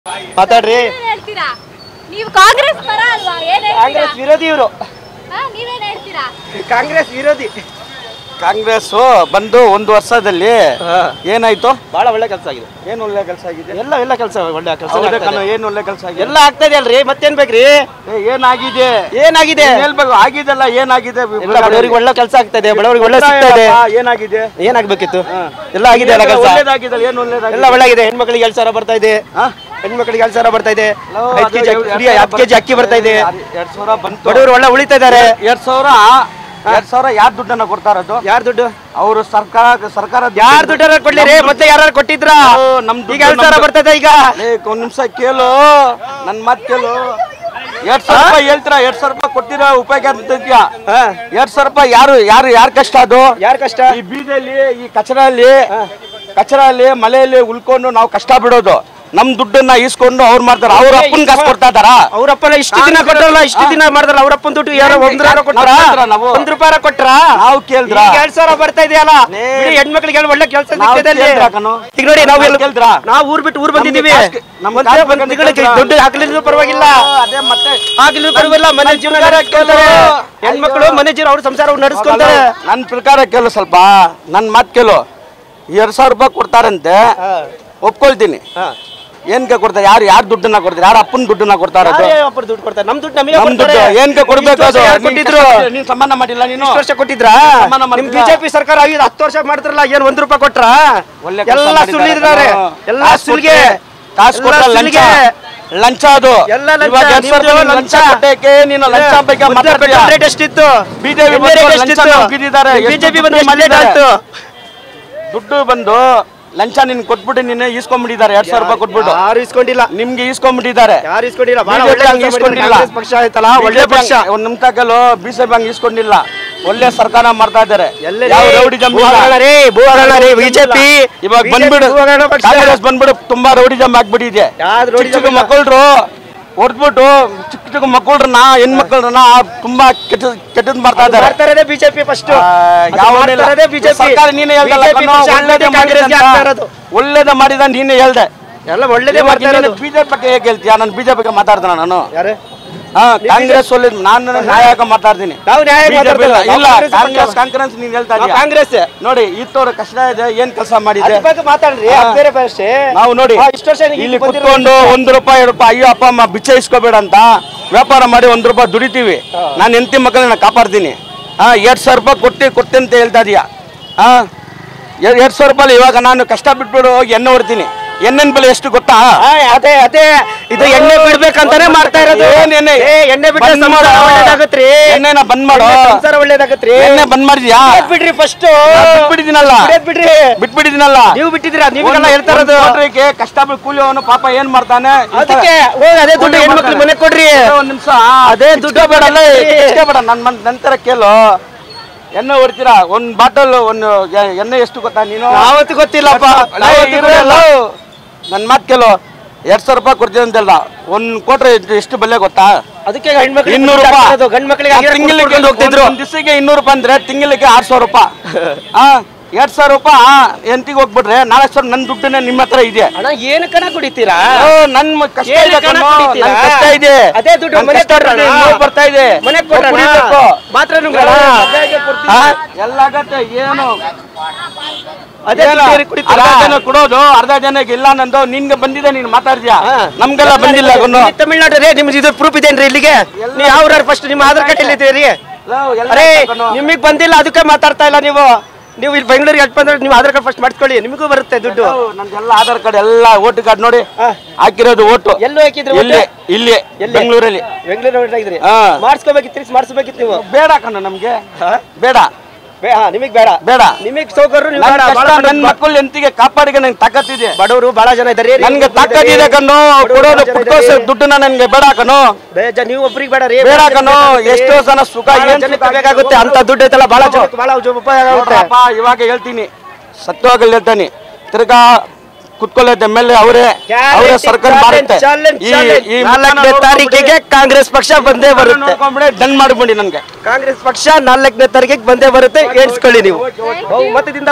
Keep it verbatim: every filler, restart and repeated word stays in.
ಮಾತಾಡ್ರಿ. ಹೇಳ್ತೀರಾ ನೀವು ಕಾಂಗ್ರೆಸ್ ಪರ ಅಲ್ವಾ? ಏನ್ ಹೇಳ್ತೀರಾ? ಕಾಂಗ್ರೆಸ್ ವಿರೋಧಿ ಇವರು. ಹಾ, ನೀವೇನ್ ಹೇಳ್ತೀರಾ? ಕಾಂಗ್ರೆಸ್ ವಿರೋಧಿ. ಕಾಂಗ್ರೆಸ್ ಬಂದು ಒಂದು ವರ್ಷದಲ್ಲಿ ಏನಾಯ್ತು? ಬಹಳ ಒಳ್ಳೆ ಕೆಲಸ ಆಗಿದೆ. ಏನು ಒಳ್ಳೆ ಕೆಲಸ ಆಗಿದೆ? ಎಲ್ಲ ಎಲ್ಲ ಕೆಲಸ ಒಳ್ಳೆ ಕೆಲಸ. ಏನು ಒಳ್ಳೆ ಕೆಲಸ ಆಗಿದೆ? ಎಲ್ಲ ಆಗ್ತಾ ಇದೆ ಅಲ್ರಿ, ಮತ್ತೇನ್ ಬೇಕ್ರಿ? ಏನಾಗಿದೆ? ಏನಾಗಿದೆ ಹೇಳ್ಬೇಕು. ಆಗಿದೆಲ್ಲ ಏನಾಗಿದೆ? ಬಡವರಿಗೆ ಒಳ್ಳೆ ಕೆಲಸ ಆಗ್ತಾ ಇದೆ, ಬಡವರಿಗೆ ಒಳ್ಳೆ ಸಿಗ್ತಾ ಇದೆ. ಏನಾಗಿದೆ? ಏನಾಗ್ಬೇಕಿತ್ತು? ಎಲ್ಲ ಆಗಿದೆ ಅಲ್ಲ ಕೆಲಸ. ಒಳ್ಳೇದಾಗಿದೆ. ಏನು ಒಳ್ಳೇದಾಗಿದೆ? ಎಲ್ಲ ಒಳ್ಳೇಗಿದೆ. ಹೆಣ್ಮಕ್ಳಿಗೆ ಎರಡ್ ಸಾವಿರ ಬರ್ತಾ ಇದೆ. ಹೆಣ್ಮಕ್ಳಿಗೆ ಎರಡ್ ಸಾವಿರ ಬರ್ತಾ ಇದೆ. ಹತ್ತು ಕೆಜಿ ಅಕ್ಕಿ ಬರ್ತಾ ಇದೆ. ಎರಡ್ ಸಾವಿರ ಬಂತು. ಬಡವರು ಒಳ್ಳೆ ಉಳಿತಾ ಇದಾರೆ. ಎರಡ್ ಸಾವಿರ ಎರಡ್ ಸಾವಿರ ಯಾರ್ ದುಡ್ಡನ್ನ ಕೊಡ್ತಾ ಇರೋದು? ಯಾರ್ ದುಡ್ಡು? ಅವರು ಸರ್ಕಾರ ಸರ್ಕಾರ ಯಾರ್ ದುಡ್ಡಾರ ಕೊಡ್ಲಿ? ಮತ್ತೆ ಯಾರು ಕೊಟ್ಟಿದ್ರ? ನಮ್ದು ಈಗ ಎರಡ್ ಸಾವಿರ ಬರ್ತದೆ. ಈಗ ಒಂದ್ ನಿಮಿಷ ಕೇಳು, ನನ್ ಮಾತ್ ಕೇಳು. ಎರಡ್ ಸಾವಿರ ರೂಪಾಯಿ ಹೇಳ್ತೀರಾ? ಎರಡ್ ಸಾವಿರ ರೂಪಾಯಿ ಕೊಟ್ಟಿರೋ ಉಪಯೋಗ ಅಂತಿದ್ಯಾ? ಎರಡ್ ಸಾವಿರ ರೂಪಾಯಿ ಯಾರು ಯಾರು ಯಾರ್ ಕಷ್ಟ ಅದು? ಯಾರ್ ಕಷ್ಟ? ಈ ಬೀದಲ್ಲಿ, ಈ ಕಚರಲ್ಲಿ ಕಚರಲ್ಲಿ ಮಳೆಯಲ್ಲಿ ಉಳ್ಕೊಂಡು ನಾವು ಕಷ್ಟ ಬಿಡೋದು. ನಮ್ ದುಡ್ಡನ್ನ ಈಸ್ಕೊಂಡು ಅವ್ರು ಮಾಡ್ತಾರ. ಅವ್ರ ಅಪ್ಪನ್ ಕಾಸು ಕೊಡ್ತಾ ಇದಾರ. ಅವ್ರಪ್ಪನ ಇಷ್ಟು ದಿನ ಕೊಟ್ಟರಲ್ಲ, ಇಷ್ಟು ದಿನ ಮಾಡಿದ್ರಲ್ಲ. ಅವ್ರಪ್ಪನ ದುಡ್ಡು ಯಾರೋ ಒಂದ್ ರೂಪಾಯಿ ಕೊಟ್ರ? ನಾವು ಒಂದ್ ರೂಪಾಯಿ ಕೊಟ್ರ? ನಾವು ಕೇಳಿದ್ರ ಎರಡ್ ಸಾವಿರ ಬರ್ತಾ ಇದೆಯಲ್ಲ. ಹೆಣ್ಮಕ್ಳಿಗೆ ಒಳ್ಳೆ ಕೆಲಸ ಸಿಗ್ತದೆ. ಈಗ ನೋಡಿ, ನಾವು ಕೇಳಿದ್ರ ನಾವು ಊರ್ ಬಿಟ್ಟು ಊರ್ ಬಂದಿದ್ದೀವಿ. ದುಡ್ಡು ಹಾಕ್ಲಿದ್ರು ಪರವಾಗಿಲ್ಲ, ಅದೇ ಮತ್ತೆ ಹಾಕ್ಲಿದ್ರು ಪರವಾಗಿಲ್ಲ. ಮನೆ ಜೀವನ ಹೆಣ್ಮಕ್ಳು ಮನೆ ಜೀವನ ಅವ್ರ ಸಂಸಾರ ನಡೆಸ್ಕೊಂತಾರೆ. ನನ್ ಪ್ರಕಾರ ಕೇಳು, ಸ್ವಲ್ಪ ನನ್ ಮಾತ್ ಕೇಳು. ಎರಡ್ ಸಾವಿರ ರೂಪಾಯಿ ಕೊಡ್ತಾರಂತೆ, ಒಪ್ಕೊಳ್ತೀನಿ. ಏನ್ಕೆ ಕೊಡ್ತಾರೆ? ಯಾರು ಯಾರು ದುಡ್ಡನ್ನ ಕೊಡ್ತಾರೆ? ಯಾರು ಅಪ್ಪನ ದುಡ್ಡನ್ನ ಕೊಡ್ತಾ ಇರೋದು? ದುಡ್ಡು ಕೊಡ್ತಾರೆ. ನಮ್ ದುಡ್ಡು ನಮಗೆ ನಮ್ ದುಡ್ಡು ಏನ್ಕೆ ಕೊಡ್ಬೇಕು? ಅದು ಕೊಟ್ಟಿದ್ರು. ನೀನ್ ಸಂಬಂಧ ಮಾಡಿಲ್ಲ. ನೀನು ವರ್ಷ ಕೊಟ್ಟಿದ್ರ? ಬಿಜೆಪಿ ಸರ್ಕಾರ ಐದು ಹತ್ತು ವರ್ಷ ಮಾಡ್ತಾರಲ್ಲ, ಏನ್ ಒಂದ್ ರೂಪಾಯಿ ಕೊಟ್ರ? ಒಳ್ಳೆ ಎಲ್ಲ ಸುಳ್ಳಿದ್ದಾರೆ. ಎಲ್ಲ ಸುಳ್ಳಿಗೆ ಕಾಸು ಕೊಟ್ಟ ಲಂಚ ಲಂಚ ಅದು ಎಲ್ಲ ಲಂಚ ಕೊಟ್ಟಕ್ಕೆ ನೀನು ಲಂಚ ಬಗ್ಗೆ ಮಾತಾಡ್ತೀಯ. ರೇಟ್ ಎಷ್ಟಿತ್ತು? ಬಿಜೆಪಿ ಬಿಜೆಪಿ ಬಂದು ದುಡ್ಡು ಬಂದು ಲಂಚ ನಿನ್ ಕೊಟ್ಬಿಟ್ಟು ನಿನ್ನೆ ಈಸ್ಕೊಂಡ್ಬಿಟ್ಟಿದ್ದಾರೆ. ಎರಡ್ ಸಾವಿರ ರೂಪಾಯಿ ಕೊಟ್ಬಿಟ್ಟು. ಯಾರು ಇಸ್ಕೊಂಡಿಲ್ಲ. ನಿಮ್ಗೆ ಈಸ್ಕೊಂಡ್ಬಿಟ್ಟಿದ್ದಾರೆ. ಯಾರು ಇಸ್ಕೊಂಡಿಲ್ಲ. ಈಸ್ಕೊಂಡಿಲ್ಲ. ಪಕ್ಷ ಆಯ್ತಲ್ಲ, ಒಳ್ಳೆ ಪಕ್ಷ. ಒಂದ್ ನಿಮಿಷಕ್ಕಲ್ಲೂ ಬಿಜೆಪಿ ಹಂಗ ಈಸ್ಕೊಂಡಿಲ್ಲ. ಒಳ್ಳೆ ಸರ್ಕಾರ ಮಾಡ್ತಾ ಇದಾರೆ. ಬಿಜೆಪಿ ಇವಾಗ ಬಂದ್ಬಿಡು, ಕಾಂಗ್ರೆಸ್ ಬಂದ್ಬಿಡು ತುಂಬಾ ರೌಡಿಜಮ್ ಆಗ್ಬಿಟ್ಟಿದೆ. ಚಿಕ್ಕ ಮಕ್ಕಳು ಹೊಡ್ಬಿಟ್ಟು ಚಿಕ್ಕ ಚಿಕ್ಕ ಮಕ್ಕಳನ್ನ ಹೆಣ್ಮಕ್ಳನ್ನ ತುಂಬಾ ಕೆಟ್ಟ ಕೆಟ್ಟದ್ ಮಾಡ್ತಾ ಇದ್ದಾರೆ. ಬಿಜೆಪಿ ಫಸ್ಟ್ ಸರ್ಕಾರ ನೀನೇ ಒಳ್ಳೇದ ಮಾಡಿದ ನೀನೇ ಹೇಳ್ದೆ. ಎಲ್ಲ ಒಳ್ಳೇದೇ ಮಾಡ್ತಾ ಇರೋದು. ಬಿಜೆಪಿ ಬಗ್ಗೆ ಹೇಗೆ ಹೇಳ್ತೀಯ? ನಾನು ಬಿಜೆಪಿ ಬಗ್ಗೆ ಮಾತಾಡ್ತಾನ ನಾನು. ಹಾ, ಕಾಂಗ್ರೆಸ್ ಒಳ್ಳೇದು. ನಾನು ನ್ಯಾಯಕ ಮಾತಾಡ್ತೀನಿ. ಇಲ್ಲ, ಕಾಂಗ್ರೆಸ್ ಕಾಂಗ್ರೆಸ್ ನೀನ್ ಹೇಳ್ತಾ ಇದೀಯ. ಕಾಂಗ್ರೆಸ್ ನೋಡಿ, ಇತ್ತವ್ರ ಕಷ್ಟ ಇದೆ. ಏನ್ ಕೆಲಸ ಮಾಡಿದೆ ಮಾತಾಡ್ರಿ. ನಾವು ನೋಡಿ ಇಲ್ಲಿ ಕುತ್ಕೊಂಡು ಒಂದ್ ರೂಪಾಯಿ ಎರಡು ರೂಪಾಯಿ ಅಯ್ಯೋ ಅಪ್ಪ ಅಮ್ಮ ಬಿಚ್ಚ ಇಸ್ಕೋಬೇಡ ಅಂತ ವ್ಯಾಪಾರ ಮಾಡಿ ಒಂದ್ ರೂಪಾಯಿ ದುಡಿತೀವಿ. ನಾನು ಹೆಂಡತಿ ಮಕ್ಕಳನ್ನ ಕಾಪಾಡ್ತೀನಿ. ಹಾ, ಎರಡ್ ಸಾವಿರ ರೂಪಾಯಿ ಕೊಟ್ಟಿ ಕೊಟ್ಟೆ ಅಂತ ಹೇಳ್ತಾ ಇದೀಯ. ಹಾ, ಎರಡ್ ಸಾವಿರ ರೂಪಾಯಿ ಇವಾಗ ನಾನು ಕಷ್ಟ ಬಿಟ್ಬಿಡು ಹೋಗಿ ಎಣ್ಣೆ ಹೊಡ್ತೀನಿ. ಎಣ್ಣೆನ ಬೆಲೆ ಎಷ್ಟು ಗೊತ್ತಾ? ಅದೇ ಅದೇ ಇದು ಎಣ್ಣೆ ಬಿಡ್ಬೇಕಂತಾನೆ ಮಾಡ್ತಾ ಇರೋದು. ಎಣ್ಣೆ ಎಣ್ಣೆ ಒಳ್ಳೇದಾಗತ್ರಿ. ಎಣ್ಣೆನ ಬಂದ್ ಮಾಡೋ, ಸಂಸಾರ ಒಳ್ಳೇದಾಗತ್ರಿ. ಎಣ್ಣೆ ಬಂದ್ ಮಾಡಿದ್ಯಾ? ಬಿಡ್ರಿ ಫಸ್ಟ್. ಬಿಟ್ಬಿಟ್ಟಿದ್ದೀನಲ್ಲ ಬಿಡ್ರಿ ಬಿಟ್ಬಿಟ್ಟಿದ್ದೀನಲ್ಲ ನೀವು ಬಿಟ್ಟಿದ್ದೀರಾ? ನೀವೆಲ್ಲ ಹೇಳ್ತಾ ಇರೋದು ಕಷ್ಟ ಕೂಲಿ ಅವನು ಪಾಪ ಏನ್ ಮಾಡ್ತಾನೆ. ಅದಕ್ಕೆ ಹೋಗಿ ಅದೇ ದುಡ್ಡು ಹೆಣ್ಮಕ್ಳು ಮನೆ ಕೊಡ್ರಿ. ಒಂದ್ ನಿಮಿಷ ಅದೇ ದುಡ್ಡು ಬೇಡ ಬೇಡ. ನನ್ ನಂತರ ಕೇಳು, ಎಣ್ಣೆ ಹೊಡ್ತೀರಾ? ಒಂದ್ ಬಾಟಲ್ ಒಂದು ಎಣ್ಣೆ ಎಷ್ಟು ಗೊತ್ತಾ? ನೀನು ಯಾವತ್ತು ಗೊತ್ತಿಲ್ಲಪ್ಪ. ನನ್ ಮಾತ್ ಕೇಳು. ಎರಡ್ ಸಾವಿರ ರೂಪಾಯಿ ಕೊಡ್ತೀನಿ ಅಂತ ಹೇಳ್ದ. ಒಂದ್ ಕೊಟ್ರೆ ಎಷ್ಟು ಬೆಲೆ ಗೊತ್ತಾ? ಅದಕ್ಕೆ ಹೆಣ್ಮಕ್ಳು ಇನ್ನೂರು ರೂಪಾಯಿ ಗಂಡ್ ಮಕ್ಳಿಗೆ ತಿಂಗಳಿಗೆ ಹೋಗ್ತಿದ್ರು. ದಿವಸಕ್ಕೆ ಇನ್ನೂರು ರೂಪಾಯಿ ಅಂದ್ರೆ ತಿಂಗಳಿಗೆ ಆರ್ ಸಾವಿರ ರೂಪಾಯಿ. ಹಾ, ಎರಡ್ ಸಾವಿರ ರೂಪಾಯಿ ಎಂಟಿಗೆ ಹೋಗ್ಬಿಟ್ರೆ ನಾಲ್ಕು ಸಾವಿರ ನನ್ ದುಡ್ಡನ್ನೇ ನಿಮ್ಮ ಹತ್ರ ಇದೆ. ಅಣ್ಣ ಏನು ಕಣ ಕುಡಿತೀರಾ? ನನ್ ಕಷ್ಟ ಇದೆ, ಕಷ್ಟ ಇದೆ. ಅದೇ ದುಡ್ಡು ಮನೆ ಬರ್ತಾ ಇದೆ. ಮನೆ ಮಾತ್ರ ಎಲ್ಲ ಆಗತ್ತೆ. ಏನು ಅದೇ ಅರ್ಧ ಜನ ಕೊಡೋದು, ಅರ್ಧ ಜನಕ್ಕೆ ಇಲ್ಲ ನಂದು. ನಿನ್ಗೆ ಬಂದಿದೆ, ನೀನ್ ಮಾತಾಡ್ತೀಯಾ? ನಮ್ಗೆಲ್ಲ ಬಂದಿಲ್ಲ. ತಮಿಳ್ನಾಡು ನಿಮ್ಗೆ ಇದು ಪ್ರೂಫ್ ಇದೆ ಇಲ್ಲಿಗೆ. ನೀವು ಯಾವ ಫಸ್ಟ್ ನಿಮ್ಮ ಆಧಾರ್ ಕಾರ್ಡ್ ಎಲ್ಲಿದ್ದೀರಿ? ಅರೇ ನಿಮಗ್ ಬಂದಿಲ್ಲ, ಅದಕ್ಕೆ ಮಾತಾಡ್ತಾ ಇಲ್ಲ ನೀವು. ನೀವು ಇಲ್ಲಿ ಬೆಂಗಳೂರಿಗೆ ಎಟ್ ಬಂದ್ರೆ ನೀವು ಆಧಾರ್ ಕಾರ್ಡ್ ಫಸ್ಟ್ ಮಾಡ್ಕೊಳ್ಳಿ, ನಿಮಗೂ ಬರುತ್ತೆ ದುಡ್ಡು. ನಂದೆಲ್ಲ ಆಧಾರ್ ಕಾರ್ಡ್ ಎಲ್ಲ ವೋಟ್ ಕಾರ್ಡ್ ನೋಡಿ ಹಾಕಿರೋದು. ಓಟು ಎಲ್ಲೂ ಹಾಕಿದ್ರು? ಇಲ್ಲಿ ಇಲ್ಲಿ ಬೆಂಗಳೂರಲ್ಲಿ. ಬೆಂಗಳೂರಲ್ಲಿ ಹಾಕಿದ್ರಿ? ಮಾಡಿಸ್ಕೋಬೇಕಿತ್ತು, ಮಾಡಿಸ್ಬೇಕಿತ್ತು ನೀವು. ಬೇಡ ಕಣ ನಮ್ಗೆ, ಬೇಡ. ನಿಮಗ್ ಬೇಡ ಬೇಡ. ನಿಮಗ್ ಸೌಕರ್ಯ ನನ್ನ ಮಕ್ಕಳು ಎಂತಿಗೆ ಕಾಪಾಡಿಗೆ ನಂಗೆ ತಾಕತ್ತಿದೆ. ಬಡವರು ಬಹಳ ಜನ ಇದ್ದಾರೆ. ನನ್ಗೆ ತಾಕತ್ತಿದೆ ಕಣ್ಣು. ಕೊಡೋದು ಕುಟ್ಕೋಸ ದುಡ್ಡನ್ನ ನನ್ಗೆ ಬೇಡ ಕಣು. ನೀವು ಒಬ್ರಿಗೆ ಬೇಡ ರೀ. ಬೇಡ ಕಣು. ಎಷ್ಟೋ ಜನ ಸುಖ ಬೇಕಾಗುತ್ತೆ ಅಂತ ದುಡ್ಡು ಐತಲ್ಲ, ಬಹಳ ಜನ ಬಹಳ ಉಪಯೋಗ ಆಗುತ್ತೆ. ಇವಾಗ ಹೇಳ್ತೀನಿ, ಸತ್ಯವಾಗಲ್ಲಿ ಹೇಳ್ತಾನೆ. ತಿರ್ಗಾ ಕುತ್ಕೊಳ್ಳೋದು ಎಮ್ ಎಲ್ ಎ ಅವರೇ, ಅವರೇ ಸರ್ಕಾರ ಮಾಡುತ್ತೆ. ಈ ನಾಲ್ಕನೇ ತಾರೀಕಿಗೆ ಕಾಂಗ್ರೆಸ್ ಪಕ್ಷ ಬಂದೇ ಬರುತ್ತೆ. ಡನ್ ಮಾಡ್ಬಿಡಿ. ನನ್ಗೆ ಕಾಂಗ್ರೆಸ್ ಪಕ್ಷ ನಾಲ್ಕನೇ ತಾರೀಕಿಗೆ ಬಂದೇ ಬರುತ್ತೆ. ಎಣಿಸ್ಕೊಳ್ಳಿ ನೀವು. ಮತದಿಂದ